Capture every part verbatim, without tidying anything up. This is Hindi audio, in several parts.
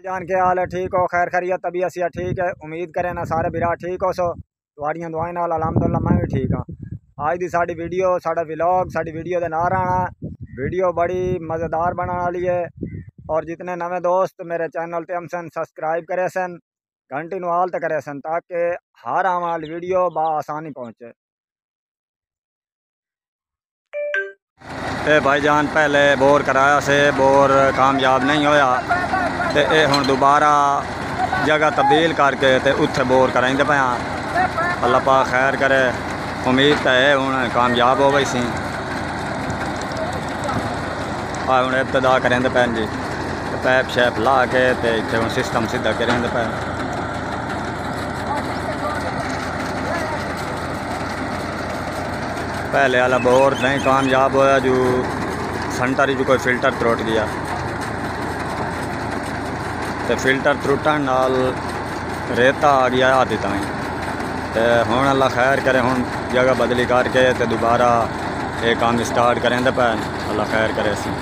जान के हाल है, ठीक हो? खैर खैरियत तबीयत सी ठीक है। उम्मीद करें ना सारे बिरा ठीक हो। सो तुहाड़ियां दुआएं नाल अलहमदुलिल्लाह मैं भी ठीक हाँ। आज दी साड़ी वीडियो साड़ा विलॉग साड़ी वीडियो दे नाल आना वीडियो बड़ी मज़ेदार बनने वाली है। और जितने नवे दोस्त मेरे चैनल ते हम सन सब्सक्राइब करे सन, घंटी नू हाल ते करे सन ताकि हर आने वाली वीडियो बआसानी पहुँचे। ए भाईजान पहले बोर कराया से बोर कामयाब नहीं होया ते ए हुण दोबारा जगह तब्दील करके ते उत्थे बोर कराइंदे पे हाँ। अल्लाह पाक खैर करे, उम्मीद तो है हुण कामयाब हो गई सी। आ हुण इब्तदा करेंदे पैन जी, पैप शैप ला के ते इत्थे हुण सिस्टम सीधा करेंदे पे। पहले वाला बोर नहीं कामयाब होया, जो सेंटर जो कोई फिल्टर त्रुट गया तो फिल्टर त्रुटन नाल रेता आ गया आदि ताई ते हुण अल्लाह खैर करे हुण जगह बदली करके ते दोबारा ये काम स्टार्ट करें पे। अल्लाह खैर करे सी।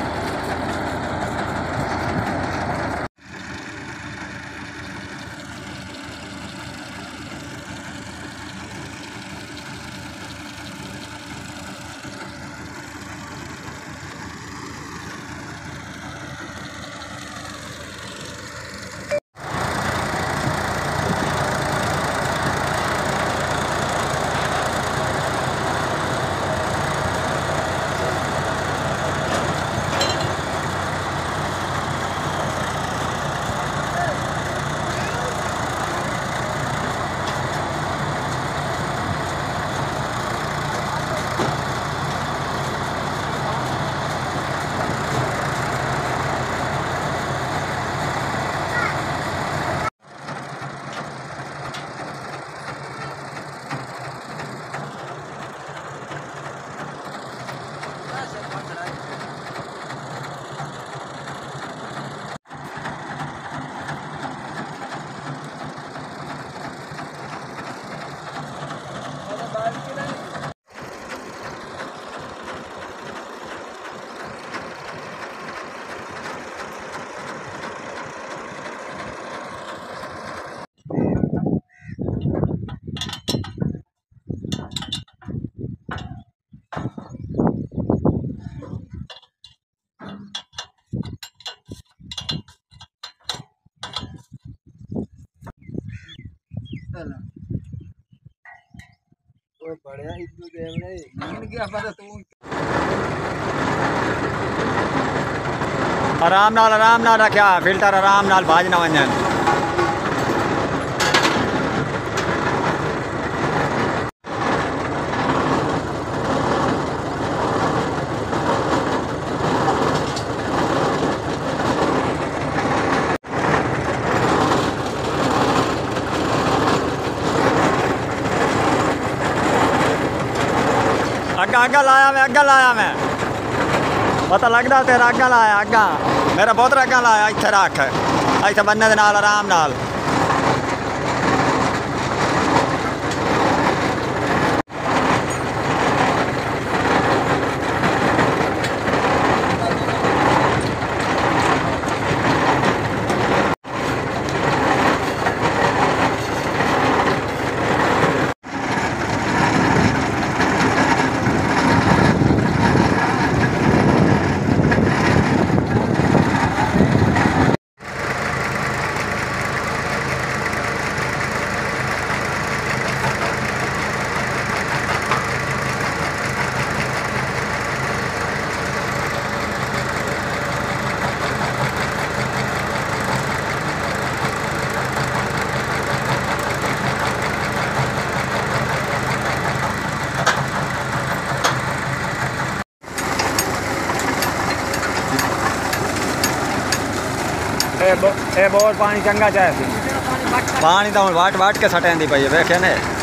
आराम नाल आराम नाल रखा फिल्टर आराम नाल भाज ना वजन। अग्गा अग्गा लाया मैं अग्गा लाया मैं पता लगता तेरा अग्गा लाया अग्गा मेरा बहुत अग्गा लाया इत्थे रख इत्थे बन्ने दे नाल आराम नाल। ए, बो, ए बोर पानी चंगा चाहे पानी तो वाट वाट के सटेंदी पई वेखे ने।